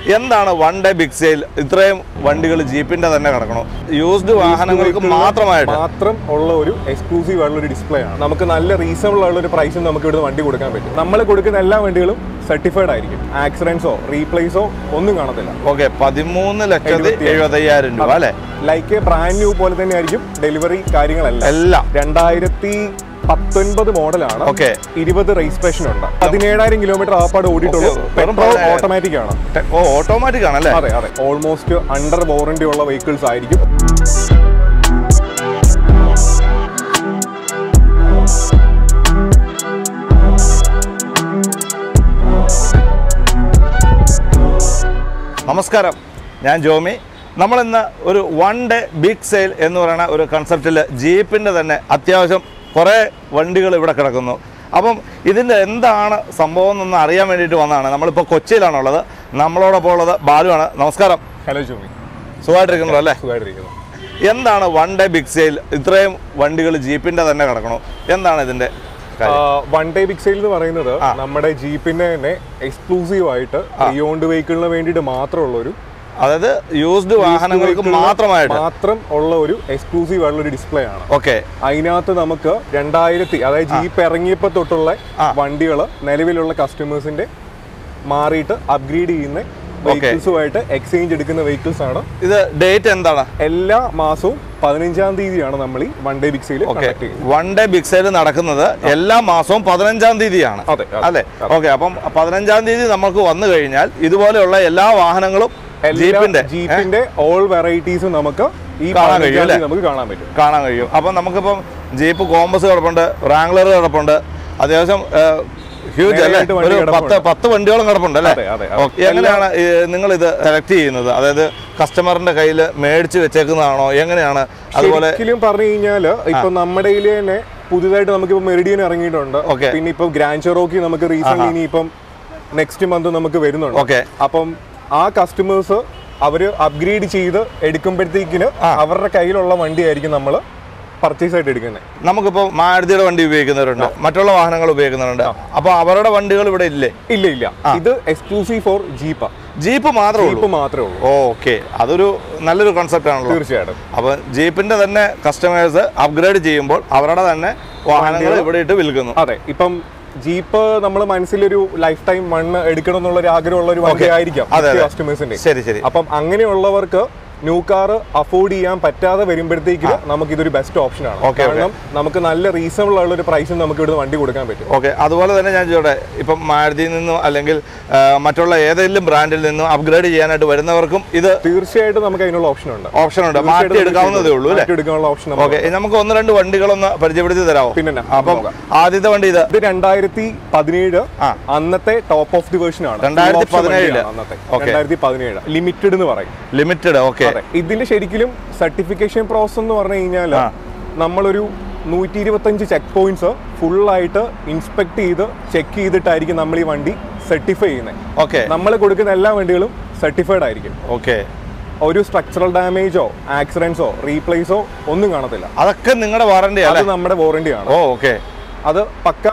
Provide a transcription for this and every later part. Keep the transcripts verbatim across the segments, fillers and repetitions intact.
എന്താണ് one day big sale? ഇത്രയും വണ്ടികൾ ജീപ്പിന്റെ തന്നെ കിടക്കണം, യൂസ്ഡ് വാഹനങ്ങൾക്ക് മാത്രമായിട്ട് മാത്രം ഉള്ള ഒരു എക്സ്ക്ലൂസീവ് ആയിട്ടുള്ള ഒരു ഡിസ്പ്ലേ ആണ്. നമുക്ക് നല്ല റീസണബിൾ ആയിട്ടുള്ള ഒരു പ്രൈസിൽ നമുക്ക് ഇവിടെ വണ്ടി കൊടുക്കാൻ പറ്റും. നമ്മൾ കൊടുക്കുന്ന എല്ലാ വണ്ടികളും സർട്ടിഫൈഡ് ആയിരിക്കും. ആക്സിഡൻസോ റീപ്ലേസോ ഒന്നും കാണത്തില്ല. ഓക്കെ, പതിമൂന്ന് ലക്ഷത്തി എഴുപത്തയ്യായിരം രൂപ അല്ലെ? ലൈക്ക് ബ്രാൻഡ് ന്യൂ പോലെ തന്നെ ആയിരിക്കും ഡെലിവറി കാര്യങ്ങളെല്ലാം. എല്ലാം രണ്ടായിരത്തി പത്തൊൻപത് മോഡലാണ്. ഓക്കെ, ഇരുപത് രജിസ്ട്രേഷൻ ഉണ്ട്. പതിനേഴായിരം കിലോമീറ്റർ ആപ്പാട് ഓടിയിട്ടുള്ളൂ. പെട്രോൾ ഓട്ടോമാറ്റിക് ആണ്. ഓ, ഓട്ടോമാറ്റിക് ആണല്ലേ? അതെ അതെ. ഓൾമോസ്റ്റ് അണ്ടർ വാറന്റി ഉള്ള വെഹിക്കിൾസ് ആയിരിക്കും. നമസ്കാരം, ഞാൻ ജോമി. നമ്മളിന്ന് ഒരു വൺ ഡേ ബിഗ് സെയിൽ എന്ന് പറയുന്ന ഒരു കൺസെപ്റ്റിൽ ജീപ്പിൻ്റെ തന്നെ അത്യാവശ്യം കുറേ വണ്ടികൾ ഇവിടെ കിടക്കുന്നു. അപ്പം ഇതിൻ്റെ എന്താണ് സംഭവം എന്നൊന്ന് അറിയാൻ വേണ്ടിയിട്ട് വന്നതാണ്. നമ്മളിപ്പോൾ കൊച്ചിയിലാണുള്ളത്. നമ്മളോടൊപ്പം ഉള്ളത് ബാലുവാണ്. നമസ്കാരം. ഹലോ ജോമി, സുഖമായിട്ടിരിക്കണല്ലോ അല്ലേ? സുഖമായിട്ടിരിക്കുന്നു. എന്താണ് വൺ ഡേ ബിഗ് സെയിൽ? ഇത്രയും വണ്ടികൾ ജീപ്പിൻ്റെ തന്നെ കിടക്കണോ? എന്താണ് ഇതിൻ്റെ വൺ ഡേ ബിഗ് സെയിൽ എന്ന് പറയുന്നത്? നമ്മുടെ ജീപ്പിന്റെ തന്നെ എക്സ്ക്ലൂസീവ് ആയിട്ട് ബിയോണ്ട് വെഹിക്കിളിന് വേണ്ടിയിട്ട് മാത്രമുള്ള ഒരു, അതായത് യൂസ്ഡ് വാഹനങ്ങൾക്ക് മാത്രമായിട്ട് മാത്രം ഉള്ള ഒരു എക്സ്ക്ലൂസീവ് ആയിട്ടുള്ള ഒരു ഡിസ്പ്ലേ ആണ്. ഓക്കെ, അതിനകത്ത് നമുക്ക് രണ്ടായിരത്തി അതായത് ജീപ്പ് ഇറങ്ങിയപ്പോൾ തൊട്ടുള്ള വണ്ടികൾ നിലവിലുള്ള കസ്റ്റമേഴ്സിന്റെ മാറിയിട്ട് അപ്ഗ്രേഡ് ചെയ്യുന്ന വെഹിക്കിൾസുമായിട്ട് എക്സ്ചേഞ്ച് എടുക്കുന്ന വെഹിക്കിൾസ് ആണ്. ഇത് ഡേറ്റ് എന്താണ്? എല്ലാ മാസവും പതിനഞ്ചാം തീയതിയാണ് നമ്മൾ ഈ one day big sale. One day big sale നടക്കുന്നത് എല്ലാ മാസവും പതിനഞ്ചാം തീയതിയാണ് അല്ലെ? ഓക്കെ, അപ്പം പതിനഞ്ചാം തീയതി നമുക്ക് വന്നു കഴിഞ്ഞാൽ ഇതുപോലെയുള്ള എല്ലാ വാഹനങ്ങളും ജീപ്പിന്റെ ജീപ്പിന്റെ ഓൾ വെറൈറ്റീസും നമുക്ക് ഈ കാണാൻ കഴിയും അല്ലെ? നമുക്ക് കാണാൻ പറ്റും കാണാൻ കഴിയും അപ്പം നമുക്കിപ്പം ജീപ്പ് കോമ്പസ് കിടപ്പുണ്ട്, റാംഗ്ലർ കിടപ്പുണ്ട്, അത്യാവശ്യം ഹ്യൂജ് അല്ലേ? ഒരു പത്ത് പത്ത് വണ്ടിയോളം കിടപ്പുണ്ട് അല്ലേ? എങ്ങനെയാണ് നിങ്ങൾ ഇത് സെലക്ട് ചെയ്യുന്നത്? അതായത് കസ്റ്റമറിന്റെ കയ്യിൽ മേടിച്ച് വെച്ചേക്കുന്നതാണോ? എങ്ങനെയാണ്? അതുപോലെ പറഞ്ഞു കഴിഞ്ഞാല് ഇപ്പൊ നമ്മുടെ തന്നെ പുതിയതായിട്ട് നമുക്കിപ്പോ മെറിഡിയൻ ഇറങ്ങിയിട്ടുണ്ട്. പിന്നെ ഇപ്പൊ ഗ്രാൻഡ് ചെറോക്കി നമുക്ക് റീസെന്റ് ഇനി ഇപ്പം നെക്സ്റ്റ് മന്ത് നമുക്ക് വരുന്നുണ്ട്. ഓക്കെ, അപ്പം ആ കസ്റ്റമേഴ്സ് അവര് അപ്ഗ്രേഡ് ചെയ്ത് എടുക്കുമ്പോഴത്തേക്കിന് അവരുടെ കയ്യിലുള്ള വണ്ടി ആയിരിക്കും നമ്മൾ പർച്ചേസ് ആയിട്ട് എടുക്കുന്നത്. നമുക്കിപ്പോൾ മാരുതിയുടെ വണ്ടി ഉപയോഗിക്കുന്നവരുണ്ട്, മറ്റുള്ള വാഹനങ്ങൾ ഉപയോഗിക്കുന്നവരുണ്ട്. അപ്പൊ അവരുടെ വണ്ടികൾ ഇവിടെ ഇല്ലേ? ഇല്ല ഇല്ല, ഇത് എക്സ്ക്ലൂസീവ് ഫോർ ജീപ്പ്. ജീപ്പ് മാത്രമേ ജീപ്പ് മാത്രമേ ഉള്ളൂ. ഓക്കെ, അതൊരു നല്ലൊരു കോൺസെപ്റ്റ് ആണല്ലോ. തീർച്ചയായിട്ടും. അപ്പൊ ജീപ്പിന്റെ തന്നെ കസ്റ്റമേഴ്സ് അപ്ഗ്രേഡ് ചെയ്യുമ്പോൾ അവരുടെ തന്നെ വാഹനങ്ങൾ ഇവിടെ ഇട്ട് വിൽക്കുന്നു. അതെ, ഇപ്പം ജീപ്പ് നമ്മൾ മനസ്സിലൊരു ലൈഫ് ടൈം മണ്ണ് എടുക്കണം എന്നുള്ള ഒരു ആഗ്രഹമുള്ള ഒരു വണ്ടി ആയിരിക്കാം കസ്റ്റമേഴ്സിന്റെ. ശരി ശരി. അപ്പം അങ്ങനെയുള്ളവർക്ക് ന്യൂ കാർ അഫോർഡ് ചെയ്യാൻ പറ്റാതെ വരുമ്പോഴത്തേക്ക് നമുക്ക് ഇതൊരു ബെസ്റ്റ് ഓപ്ഷൻ ആണ്. കാരണം നമുക്ക് നല്ല റീസണബിൾ ആയുള്ള ഒരു പ്രൈസിൽ നമുക്ക് ഇവിടെ വണ്ടി കൊടുക്കാൻ പറ്റും. ഓക്കെ, അതുപോലെ തന്നെ ഞാൻ ചോട്ടെ, ഇപ്പം മാരുതിയിൽ നിന്നും അല്ലെങ്കിൽ മറ്റുള്ള ഏതെങ്കിലും ബ്രാൻഡിൽ നിന്നും അപ്ഗ്രേഡ് ചെയ്യാനായിട്ട് വരുന്നവർക്കും ഇത് തീർച്ചയായിട്ടും നമുക്ക് അതിനുള്ള ഓപ്ഷൻ ഉണ്ട്. ഓപ്ഷൻ ഉണ്ട്, മാറ്റി എടുക്കാവുന്നതേ ഉള്ളൂ അല്ലേ? എടുക്കാനുള്ള ഓപ്ഷൻ. ഓക്കെ, നമുക്ക് ഒന്ന് രണ്ട് വണ്ടികളൊന്ന് പരിചയപ്പെടുത്തി തരാമോ? പിന്നെ അപ്പം ആദ്യത്തെ വണ്ടി ഇത് ഇത് രണ്ടായിരത്തി പതിനേഴ് അന്നത്തെ ടോപ്പ് ഓഫ് ദി വേർഷൻ ആണ്. രണ്ടായിരത്തി പതിനേഴില് രണ്ടായിരത്തി പതിനേഴ് ലിമിറ്റഡ് എന്ന് പറയും. ലിമിറ്റഡ്. ഓക്കെ, ഇതിന്റെ ശരിക്കും സർട്ടിഫിക്കേഷൻ പ്രോസസ് എന്ന് പറഞ്ഞു കഴിഞ്ഞാൽ നമ്മളൊരു നൂറ്റി ഇരുപത്തഞ്ച് ചെക്ക് പോയിന്റ്സ് ഫുള്ളായിട്ട് ഇൻസ്പെക്ട് ചെയ്ത് ചെക്ക് ചെയ്തിട്ടായിരിക്കും നമ്മൾ ഈ വണ്ടി സർട്ടിഫൈ ചെയ്യുന്നത്. ഓക്കെ, നമ്മൾ കൊടുക്കുന്ന എല്ലാ വണ്ടികളും സർട്ടിഫൈഡ് ആയിരിക്കും. ഓക്കെ, ഒരു സ്ട്രക്ചറൽ ഡാമേജോ ആക്സിഡൻസോ റീപ്ലേസോ ഒന്നും കാണത്തില്ല. അതൊക്കെ നിങ്ങളുടെ വാറന്റി? അത് നമ്മുടെ വാറന്റി ആണ്. ഓക്കെ, അത് പക്ക.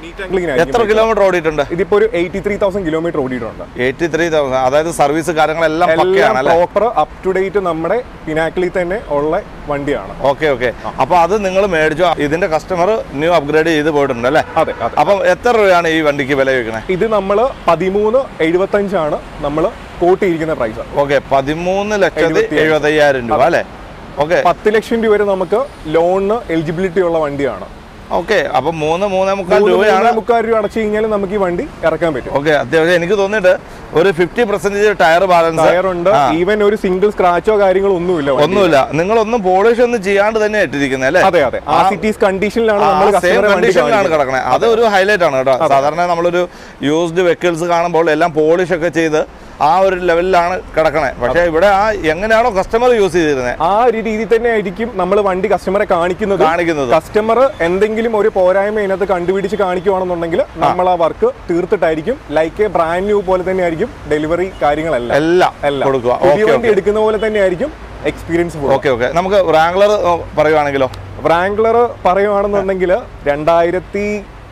എത്ര കിലോമീറ്റർ ഓടിയിട്ടുണ്ട്? ഇതിപ്പോ ഒരു എയ്റ്റി ത്രീ തൗസൻഡ് കിലോമീറ്റർ ഓടിയിട്ടുണ്ട്. എയ്റ്റി ത്രീ തൗസൻഡ് അതായത് സർവീസ് കാര്യങ്ങളെല്ലാം പ്രോപ്പർ അപ് ടു ഡേറ്റ് നമ്മുടെ പിനാക്കിളിൽ തന്നെ ഉള്ള വണ്ടിയാണ്. Okay okay. അപ്പൊ അത് നിങ്ങൾ മേടിച്ചു, ഇതിന്റെ കസ്റ്റമർ ന്യൂ അപ്ഗ്രേഡ് ചെയ്ത് പോയിട്ടുണ്ട് അല്ലേ? അതെ. അപ്പം എത്ര രൂപയാണ് ഈ വണ്ടിക്ക് വില വെക്കണേ? ഇത് നമ്മൾ പതിമൂന്ന് എഴുപത്തി അഞ്ചാണ് നമ്മൾ കോട്ട് ചെയ്തിരിക്കുന്ന പ്രൈസ്. ഓക്കെ, പതിമൂന്ന് ലക്ഷത്തി എഴുപത്തി അയ്യായിരം രൂപ അല്ലേ? ഓക്കെ, പത്ത് ലക്ഷം രൂപ വരെ നമുക്ക് ലോണിന് എലിജിബിലിറ്റി ഉള്ള വണ്ടിയാണ്. ഓക്കെ, അപ്പൊ മൂന്ന് മൂന്നേ മുക്കാൽ രൂപയാണ് മുക്കാൽ രൂപ അടച്ചു കഴിഞ്ഞാൽ നമുക്ക് ഈ വണ്ടി ഇറക്കാൻ പറ്റും. ഓക്കെ, അത്യാവശ്യം എനിക്ക് തോന്നിയിട്ട് ഒരു fifty percentage tyre balance tyre ഉണ്ട്. ഈവൻ ഒരു സിംഗിൾ സ്ക്രാച്ചോ കാര്യങ്ങളോ ഒന്നുമില്ല. ഒന്നുമില്ല. നിങ്ങളൊന്നും പോളിഷ് ഒന്നും ചെയ്യാണ്ട് തന്നെ ഇട്ടിരിക്കുന്നത് അല്ലേ? അതെ അതെ. ആ സിറ്റീസ് കണ്ടീഷനിലാണ് കണ്ടീഷനിലാണ് കിടക്കണേ. അത് ഒരു ഹൈലൈറ്റ് ആണ് കേട്ടോ. സാധാരണ നമ്മളൊരു യൂസ്ഡ് വെഹിക്കിൾസ് കാണുമ്പോൾ എല്ലാം പോളിഷ് ഒക്കെ ചെയ്ത് ആ ഒരു ലെവലിലാണ് കിടക്കണേ. പക്ഷെ ഇവിടെ ആ എങ്ങനെയാണോ കസ്റ്റമർ യൂസ് ചെയ്തിരുന്നത് ആ ഒരു രീതി തന്നെ ആയിരിക്കും നമ്മൾ വണ്ടി കസ്റ്റമറെ കാണിക്കുന്നത് കാണിക്കുന്നത് കസ്റ്റമർ എന്തെങ്കിലും ഒരു പോരായ്മ ഇതിനകത്ത് കണ്ടുപിടിച്ച് കാണിക്കുകയാണെന്നുണ്ടെങ്കിൽ നമ്മൾ ആ വർക്ക് തീർത്തിട്ടായിരിക്കും ലൈക്ക് എ ബ്രാൻഡ് ന്യൂ പോലെ തന്നെ ആയിരിക്കും ഡെലിവറി കാര്യങ്ങളെല്ലാം എല്ലാം എല്ലാം കൊടുക്കുക. വണ്ടി എടുക്കുന്ന പോലെ തന്നെ ആയിരിക്കും എക്സ്പീരിയൻസ്. Okay okay. നമുക്ക് റാംഗ്ലർ പറയുവാണെങ്കിലോ? റാംഗ്ലർ പറയുവാണെന്നുണ്ടെങ്കിൽ രണ്ടായിരത്തി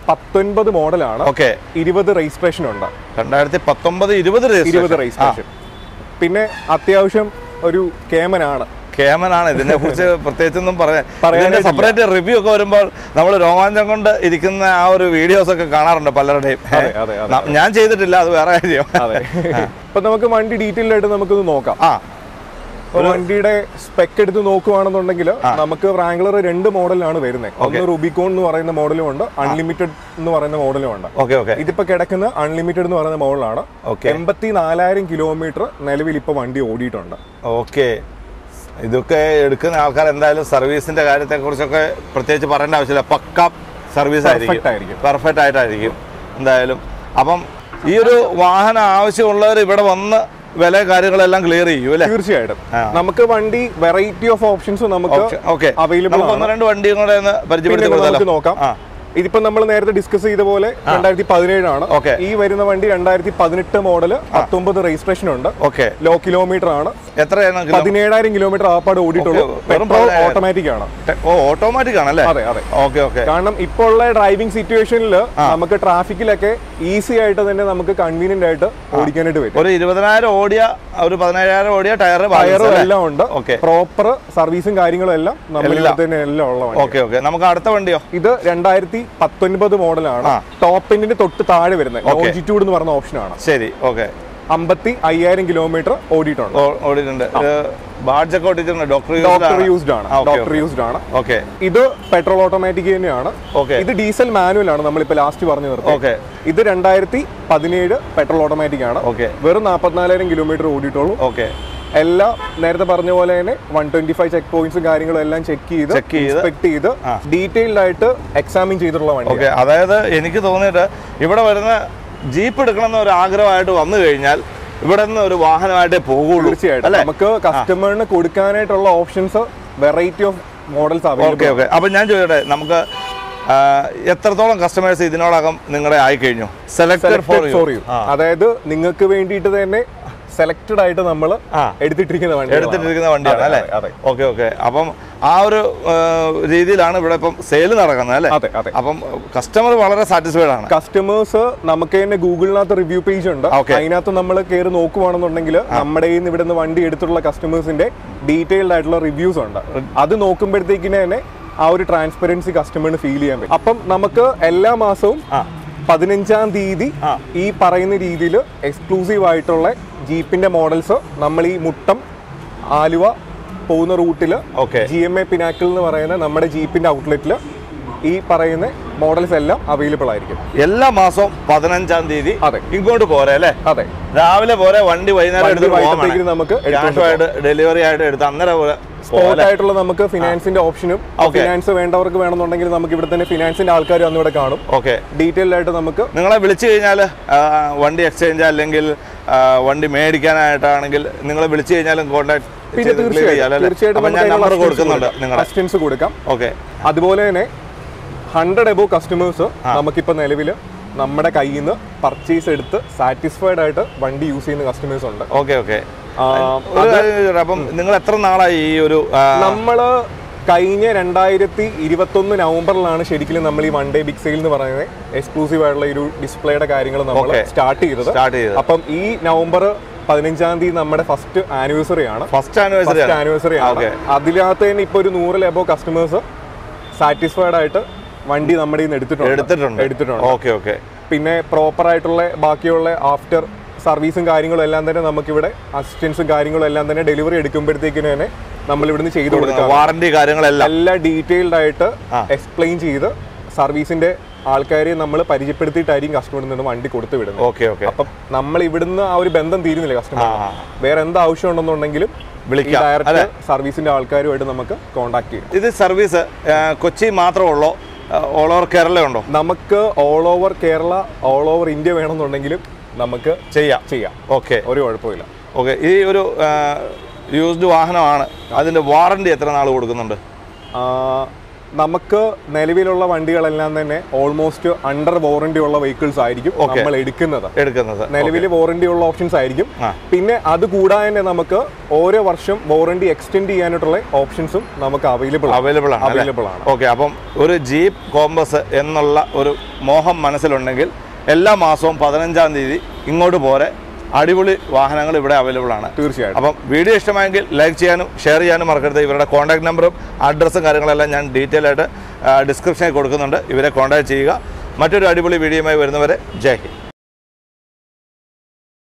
പത്തൊൻപത് മോഡലാണ്. ഓക്കെ, ഇരുപത് രജിസ്ട്രേഷൻ ഉണ്ട്. രണ്ടായിരത്തി പത്തൊമ്പത് ഇരുപത് ഇരുപത് രജിസ്ട്രേഷൻ പിന്നെ അത്യാവശ്യം ഒരു കേമനാണ് കേമനാണ്. ഇതിനെ കുറിച്ച് പ്രത്യേകിച്ചൊന്നും പറയാൻ സെപ്പറേറ്റ് റിവ്യൂ ഒക്കെ വരുമ്പോൾ നമ്മൾ രോമാഞ്ചം കൊണ്ട് ഇരിക്കുന്ന ആ ഒരു വീഡിയോസ് ഒക്കെ കാണാറുണ്ട് പലരുടെയും. ഞാൻ ചെയ്തിട്ടില്ല, അത് വേറെ കാര്യം. അപ്പൊ നമുക്ക് വണ്ടി ഡീറ്റെയിൽ ആയിട്ട് നമുക്കൊന്ന് നോക്കാം. ആ വണ്ടിയുടെ സ്പെക്ക് എടുത്ത് നോക്കുകയാണെന്നുണ്ടെങ്കിൽ നമുക്ക് വ്രാംഗ്ലർ രണ്ട് മോഡലാണ് വരുന്നത്. ഒന്ന് റുബിക്കോൺ എന്ന് പറയുന്ന മോഡലും ഉണ്ട്, അൺലിമിറ്റഡ് എന്ന് പറയുന്ന മോഡലും ഉണ്ട്. ഇതിപ്പോ കിടക്കുന്ന അൺലിമിറ്റഡ് എന്ന് പറയുന്ന മോഡലാണ്. എൺപത്തി നാലായിരം കിലോമീറ്റർ നിലവിൽ ഇപ്പൊ വണ്ടി ഓടിയിട്ടുണ്ട്. ഓക്കെ, ഇതൊക്കെ എടുക്കുന്ന ആൾക്കാർ എന്തായാലും സർവീസിന്റെ കാര്യത്തെ കുറിച്ചൊക്കെ പ്രത്യേകിച്ച് പറയേണ്ട ആവശ്യമില്ല. പക്ക സർവീസ് ആയിരിക്കും, പെർഫെക്റ്റ് ആയിട്ടായിരിക്കും എന്തായാലും. അപ്പം ഈ ഒരു വാഹനം ആവശ്യമുള്ളവർ ഇവിടെ വന്ന് വില കാര്യങ്ങളെല്ലാം ക്ലിയർ ചെയ്യും അല്ലേ? തീർച്ചയായിട്ടും. നമുക്ക് വണ്ടി വെറൈറ്റി ഓഫ് ഓപ്ഷൻസ് നമുക്ക് അവൈലബിൾ ആണ്. ഒന്ന് രണ്ട് വണ്ടിയും കൂടെ പരിചയപ്പെടുത്തി നോക്കാം. ഇതിപ്പോ നമ്മൾ നേരത്തെ ഡിസ്കസ് ചെയ്ത പോലെ രണ്ടായിരത്തി പതിനേഴാണ്. ഈ വരുന്ന വണ്ടി രണ്ടായിരത്തി പതിനെട്ട് മോഡല്, പത്തൊമ്പത് രജിസ്ട്രേഷൻ ഉണ്ട്, ലോ കിലോമീറ്റർ ആണ്. എത്രയാണ്? പതിനേഴായിരം കിലോമീറ്റർ ആപ്പാട് ഓടിയിട്ടുള്ളൂ. പെട്രോൾ ഓട്ടോമാറ്റിക് ആണ്. ഓട്ടോമാറ്റിക് ആണല്ലേ? അതെ അതെ. Okay okay. കാരണം ഇപ്പോൾ ഉള്ള ഡ്രൈവിംഗ് സിറ്റുവേഷനിൽ നമുക്ക് ട്രാഫിക്കിലൊക്കെ ഈസി ആയിട്ട് തന്നെ നമുക്ക് കൺവീനിയന്റ് ആയിട്ട് ഓടിക്കാനായിട്ട് പറ്റും. ഒരു ഇരുപതിനായിരം ഓടിയ ഒരു പതിനേഴായിരം ഓടിയ ടയർ ടയറും എല്ലാം ഉണ്ട്. പ്രോപ്പർ സർവീസും കാര്യങ്ങളും എല്ലാം നമ്മളിൽ തന്നെ എല്ലാം ഉള്ള വണ്ടി. Okay okay. നമുക്ക് അടുത്ത വണ്ടിയോ? ഇത് രണ്ടായിരത്തി പത്തൊൻപത് മോഡലാണ്. ടോപ്പ് എൻഡിന്റെ തൊട്ട് താഴെ വരുന്നത് ലോഞ്ചിറ്റ്യൂഡ് എന്ന് പറഞ്ഞ ഓപ്ഷൻ ആണ്. ശരി, ഓക്കെ. അമ്പത്തി അയ്യായിരം കിലോമീറ്റർ ഓടിയിട്ടുണ്ട്. ഓടിയിട്ടുണ്ട്. ഡോക്ടർ യൂസ്ഡ് ആണ്. ഡോക്ടർ യൂസ്ഡ് ആണ്. ഓക്കെ. ഇത് പെട്രോൾ ഓട്ടോമാറ്റിക് തന്നെയാണ്. ഇത് ഡീസൽ മാനുവൽ ആണ്. നമ്മളിപ്പോ ലാസ്റ്റ് പറഞ്ഞു നിർത്തി. ഇത് രണ്ടായിരത്തി പതിനേഴ് പെട്രോൾ ഓട്ടോമാറ്റിക് ആണ്. വെറും നാപ്പത്തിനാലായിരം കിലോമീറ്റർ ഓടിയിട്ടുള്ളൂ. ഓക്കെ. എല്ലാം നേരത്തെ പറഞ്ഞ പോലെ തന്നെ വൺ ട്വന്റി ഫൈവ് ചെക്ക് പോയിന്റ്സും കാര്യങ്ങളും എല്ലാം ചെക്ക് ചെയ്ത് ഇൻസ്പെക്ട് ചെയ്ത് ഡീറ്റെയിൽഡ് ആയിട്ട് എക്സാമിൻ ചെയ്തിട്ടുള്ള വണ്ടി. അതായത് എനിക്ക് തോന്നിയിട്ട് ഇവിടെ വരുന്ന ജീപ്പ് എടുക്കണം എന്നൊരു ആഗ്രഹമായിട്ട് വന്നു കഴിഞ്ഞാൽ ഇവിടെ നിന്ന് ഒരു വാഹനമായിട്ടേ പോകുള്ളൂ. തീർച്ചയായിട്ടും നമുക്ക് കസ്റ്റമറിന് കൊടുക്കാനായിട്ടുള്ള options variety of models available. Okay. അപ്പൊ ഞാൻ ചോദിക്കട്ടെ, നമുക്ക് എത്രത്തോളം കസ്റ്റമേഴ്സ് ഇതിനോടകം നിങ്ങളുടെ ആയി കഴിഞ്ഞു? സെലക്ടഡ് ഫോർ യു, അതായത് നിങ്ങൾക്ക് വേണ്ടിയിട്ട് തന്നെ സെലക്ടഡ് ആയിട്ട് നമ്മൾ എടുത്തിട്ടിരിക്കുന്ന വണ്ടി എടുത്തിട്ടിരിക്കുന്ന വണ്ടിയാണ് അല്ലേ? Okay okay. അപ്പം ആ ഒരു രീതിയിലാണ് ഇവിടെ ഇപ്പം സെയിൽ നടക്കുന്നത് അല്ലേ? അതെ അതെ. അപ്പം കസ്റ്റമർ വളരെ സാറ്റിസ്ഫൈഡ് ആണ്. കസ്റ്റമേഴ്സ് നമുക്ക് തന്നെ ഗൂഗിളിനകത്ത് റിവ്യൂ പേജ് ഉണ്ട്. അതിനകത്ത് നമ്മൾ കയറി നോക്കുവാണെന്നുണ്ടെങ്കിൽ നമ്മുടെ ഇവിടെ നിന്ന് വണ്ടി എടുത്തിട്ടുള്ള കസ്റ്റമേഴ്സിന്റെ ഡീറ്റെയിൽഡ് ആയിട്ടുള്ള റിവ്യൂസ് ഉണ്ട്. അത് നോക്കുമ്പോഴത്തേക്കിന് തന്നെ ആ ഒരു ട്രാൻസ്പെറൻസി കസ്റ്റമറിന് ഫീൽ ചെയ്യാൻ പറ്റും. അപ്പം നമുക്ക് എല്ലാ മാസവും പതിനഞ്ചാം തീയതി ഈ പറയുന്ന രീതിയിൽ എക്സ്ക്ലൂസീവ് ആയിട്ടുള്ള ജീപ്പിന്റെ മോഡൽസ് നമ്മൾ ഈ മുട്ടം ആലുവ പോകുന്ന റൂട്ടില് ജി എം എ പിനാക്കിൾ എന്ന് പറയുന്ന നമ്മുടെ ജീപ്പിന്റെ ഔട്ട്ലെറ്റില് ഈ പറയുന്ന മോഡൽസ് എല്ലാം അവൈലബിൾ ആയിരിക്കും. എല്ലാ മാസവും പതിനഞ്ചാം തീയതി അതെ ഇങ്ങോട്ട് പോരെ അല്ലേ? അതെ. രാവിലെ പോരെ വണ്ടി വൈകുന്നേരം നമുക്ക് ഡെലിവറി ആയിട്ട് എടുത്ത് അന്നേരം സ്പോട്ട് ആയിട്ടുള്ള നമുക്ക് ഫിനാൻസിന്റെ ഓപ്ഷനും ഫിനാൻസ് വേണ്ടവർക്ക് വേണമെന്നുണ്ടെങ്കിൽ നമുക്ക് ഇവിടെ തന്നെ ഫിനാൻസിന്റെ ആൾക്കാർ അന്നിവിടെ കാണും. ഓക്കെ. ഡീറ്റെയിൽഡ് ആയിട്ട് നമുക്ക് നിങ്ങളെ വിളിച്ചു കഴിഞ്ഞാൽ വണ്ടി എക്സ്ചേഞ്ച് അല്ലെങ്കിൽ വണ്ടി മേടിക്കാനായിട്ടാണെങ്കിൽ നിങ്ങളെ വിളിച്ചു കഴിഞ്ഞാലും കോൺടാക്ട് തീർച്ചയായിട്ടും കൊടുക്കാം. ഓക്കെ. അതുപോലെ തന്നെ ഹൺഡ്രഡ് എബോ കസ്റ്റമേഴ്സ് നമുക്കിപ്പോ നിലവിൽ നമ്മുടെ കയ്യിൽ നിന്ന് പർച്ചേസ് എടുത്ത് സാറ്റിസ്ഫൈഡ് ആയിട്ട് വണ്ടി യൂസ് ചെയ്യുന്ന കസ്റ്റമേഴ്സ് ഉണ്ട്. Okay okay. അപ്പം നിങ്ങൾ എത്ര നാളായി ഈ ഒരു നമ്മള് കഴിഞ്ഞ രണ്ടായിരത്തി ഇരുപത്തി ഒന്ന് നവംബറിലാണ് ശരിക്കും നമ്മൾ ഈ വൺ ഡേ ബിഗ് സെയിൽ എന്ന് പറയുന്നത് എക്സ്ക്ലൂസീവ് ആയിട്ടുള്ള ഒരു ഡിസ്പ്ലേയുടെ കാര്യങ്ങൾ നമ്മൾ സ്റ്റാർട്ട് ചെയ്തത്. അപ്പം ഈ നവംബർ പതിനഞ്ചാം തീയതി നമ്മുടെ ഫസ്റ്റ് ആനിവേഴ്സറി ആണ്. ഫസ്റ്റ് ആനിവേഴ്സറി ആനിവേഴ്സറി ആണ്. അതിനകത്ത് തന്നെ ഇപ്പൊ ഒരു നൂറിൽ എബോ കസ്റ്റമേഴ്സ് സാറ്റിസ്ഫൈഡ് ആയിട്ട് വണ്ടി നമ്മുടെ എടുത്തിട്ടുണ്ട് എടുത്തിട്ടുണ്ട് എടുത്തിട്ടുണ്ട് ഓക്കെ ഓക്കെ. പിന്നെ പ്രോപ്പർ ആയിട്ടുള്ള ബാക്കിയുള്ള ആഫ്റ്റർ സർവീസും കാര്യങ്ങളും എല്ലാം തന്നെ നമുക്കിവിടെ അസിസ്റ്റൻസും കാര്യങ്ങളും എല്ലാം തന്നെ ഡെലിവറി എടുക്കുമ്പോഴത്തേക്കിന് തന്നെ നമ്മൾ ഇവിടുന്ന് ചെയ്തു കൊടുക്കാം. വാറന്റി കാര്യങ്ങളെല്ലാം എല്ലാം ഡീറ്റെയിൽഡ് ആയിട്ട് എക്സ്പ്ലെയിൻ ചെയ്ത് സർവീസിന്റെ ആൾക്കാരെ നമ്മൾ പരിചയപ്പെടുത്തിയിട്ടായിരിക്കും കസ്റ്റമറിൽ നിന്ന് വണ്ടി കൊടുത്തു വിടുന്നത്. Okay okay. അപ്പം നമ്മൾ ഇവിടുന്ന് ആ ഒരു ബന്ധം തീരുന്നില്ല കസ്റ്റമർ. വേറെ എന്ത് ആവശ്യം ഉണ്ടെന്നുണ്ടെങ്കിലും വിളിക്കാം. ഡയറക്റ്റ് സർവീസിന്റെ ആൾക്കാരുമായിട്ട് നമുക്ക് കോൺടാക്ട് ചെയ്യാം. ഇത് സർവീസ് കൊച്ചി മാത്രമേ ഉള്ളൂ? ഓൾ ഓവർ കേരള ഉണ്ടോ? നമുക്ക് all over Kerala all over India വേണമെന്നുണ്ടെങ്കിലും നമുക്ക് ചെയ്യാം ചെയ്യാം ഓക്കെ, ഒരു കുഴപ്പമില്ല. ഓക്കെ. ഈ ഒരു യൂസ്ഡ് വാഹനമാണ്, അതിന്റെ വാറണ്ടി എത്ര നാൾ കൊടുക്കുന്നുണ്ട്? നമുക്ക് നിലവിലുള്ള വണ്ടികളെല്ലാം തന്നെ ഓൾമോസ്റ്റ് അണ്ടർ വാറണ്ടി ഉള്ള വെഹിക്കിൾസ് ആയിരിക്കും നമ്മൾ എടുക്കുന്നത് എടുക്കുന്നത് നിലവിൽ വാറണ്ടി ഉള്ള ഓപ്ഷൻസ് ആയിരിക്കും. പിന്നെ അത് കൂടാതെ തന്നെ നമുക്ക് ഓരോ വർഷം വാറണ്ടി എക്സ്റ്റെൻഡ് ചെയ്യാനായിട്ടുള്ള ഓപ്ഷൻസും നമുക്ക് അവൈലബിൾ അവൈലബിൾ ആണ് അവൈലബിൾ ആണ് ഓക്കെ. അപ്പം ഒരു ജീപ്പ് കോമ്പസ് എന്നുള്ള ഒരു മോഹം മനസ്സിലുണ്ടെങ്കിൽ എല്ലാ മാസവും പതിനഞ്ചാം തീയതി ഇങ്ങോട്ട് പോരെ അടിപൊളി വാഹനങ്ങൾ ഇവിടെ അവൈലബിൾ ആണ്. തീർച്ചയായും. അപ്പം വീഡിയോ ഇഷ്ടമായെങ്കിൽ ലൈക്ക് ചെയ്യാനും ഷെയർ ചെയ്യാനും മറക്കരുത്. ഇവരുടെ കോൺടാക്ട് നമ്പറും അഡ്രസ്സും കാര്യങ്ങളെല്ലാം ഞാൻ ഡീറ്റെയിൽ ആയിട്ട് ഡിസ്ക്രിപ്ഷനിൽ കൊടുക്കുന്നുണ്ട്. ഇവരെ കോൺടാക്ട് ചെയ്യുക. മറ്റൊരു അടിപൊളി വീഡിയോയുമായി വരുന്നവരെ ജയ് ഹിന്ദ്.